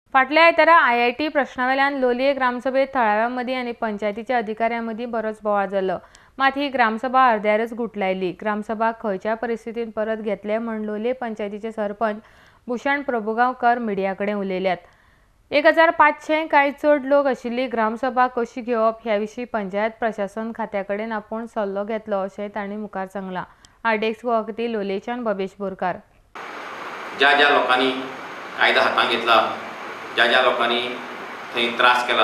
फाटल्या आयतारा IIT प्रश्नावल्यान लोलये ग्रामसभेत थळाव्यांमदी आणि पंचायतीच्या अधिकाऱ्यांमदी बरोच बोवाळ जालो। मात ही ग्रामसभा अर्द्यारच गुटलायली। ग्रामसभा खयच्या परिस्थितीत परत घेतले म्हण लोलये पंचायतीचे सरपंच भूषण प्रभुगांवकर मिडियाकडेन उलयल्यात। 1500 काय चड लोक आशिल्ली ग्रामसभा कशी घेवप ह्या विशीं पंचायत प्रशासन खात्याकडेन आपूण सल्लो घेतलो अशें तांणी मुखार सांगलां। आरडेक्स गोवाकती लोलयेच्यान भवेश बोरकार। ज्या लोकांनी कायदा हातांत घेतला, ज्या लोकांनी थंय त्रास केला,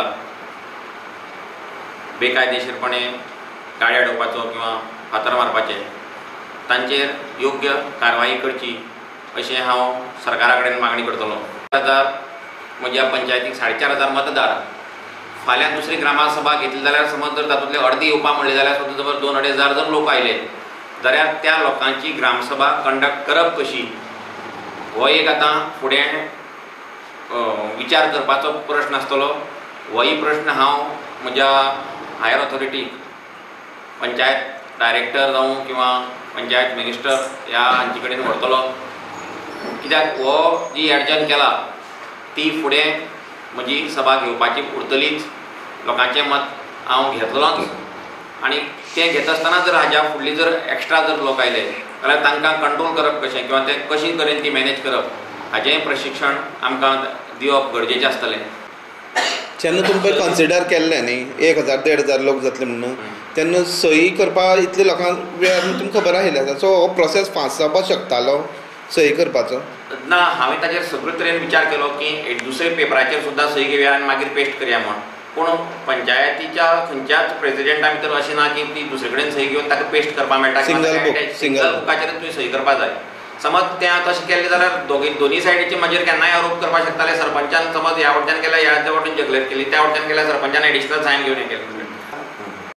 बेकायदेशीरपणे गाडी अडोवपाचो किंवा फातर मारपाचे, तांचेर योग्य कारवाई करची अशें हांव सरकारा कडेन मागणी करतलो। म्हज्या पंचायतीक 4500 मतदार, फाल्यां दुसरी ग्रामसभा घेतली जाल्यार समज जर तातूंतले अर्दे येवपाक म्हणले जाल्यार सुद्दां जर 2-2.5 जर लोक आयले जाल्यार त्या लोकांची ग्रामसभा कंडक्ट करप कशी हो एक आतां फुडें विचार करपाचो प्रश्न आसतलो। होय प्रश्न हांव म्हज्या हायर ऑथॉरिटीक, पंचायत डायरेक्टर जावं किंवा पंचायत मिनिस्टर ह्या हांचे कडेन व्हरतलो, कित्याक हो जी अडचण केला ती फुडें म्हजी सभा घेवपाची उरतलीच। लोकांचें मत हांव घेतलोच आनी तें घेता आसतना जर हाज्या फुडली जर एक्स्ट्रा जर लोक आयले जाल्यार तांकां कंट्रोल करप कशें किंवा तें कशी तरेन ती मॅनेज करप हाचें प्रशिक्षण आमकां दिवप गरजेचें आसतलें। जेन्ना तुमकां कन्सिडर केल्लें न्ही 1000-1500 लोक जातले म्हणून, तेन्ना सही करपाक इतले लोकांक वेळ तुमकां खबर आशिल्लें, सो हो प्रोसेस फास्ट जावपाक शकतालो सही करपाचो? ना, हांवें ताचेर सगळे तरेन विचार केलो की दुसरे पेपराचेर सुद्दां सही घेवया आनी मागीर पेस्ट करया म्हण, पूण पंचायतीच्या खंयच्याच प्रेसिडेंटा भितर अशें ना की ती दुसरे कडेन सही घेवन ताका पेस्ट करपाक मेळटा। सिंगल बुकाचेर तुवें सही करपाक जाय। समज तें तशें केलें जाल्यार दोनी सायडीचे म्हजेर केन्नाय आरोप करपाक शकताले। सरपंचान समज ह्या वटेच्यान केल्या, ह्या वटेन जगलेट केली, त्या वटेच्यान केल्या सरपंचान एडिशनल सायन घेवन हें केलें।